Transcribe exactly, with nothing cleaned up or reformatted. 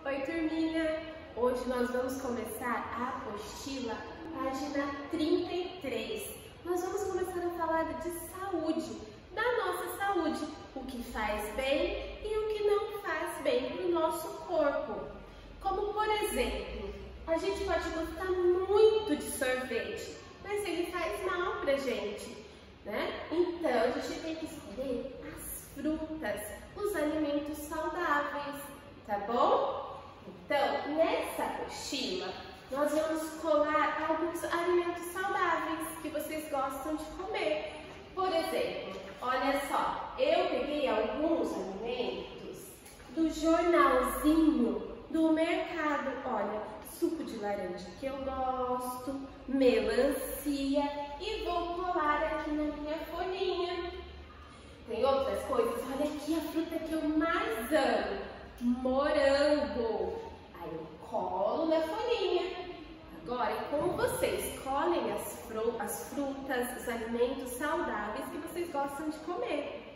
Oi, turminha! Hoje nós vamos começar a apostila, página trinta e três. Nós vamos começar a falar de saúde, da nossa saúde, o que faz bem e o que não faz bem para o nosso corpo. Como, por exemplo, a gente pode gostar muito de sorvete, mas ele faz mal pra gente, né? Então, a gente tem que escolher as frutas, os alimentos saudáveis, tá bom? Então, nessa apostila, nós vamos colar alguns alimentos saudáveis que vocês gostam de comer. Por exemplo, olha só, eu peguei alguns alimentos do jornalzinho do mercado. Olha, suco de laranja que eu gosto, melancia, e vou colar aqui na minha folhinha. Tem outras coisas, olha aqui a fruta que eu mais amo, morango. Aí eu colo na folhinha. Agora, como vocês colhem as, fru as frutas, os alimentos saudáveis que vocês gostam de comer.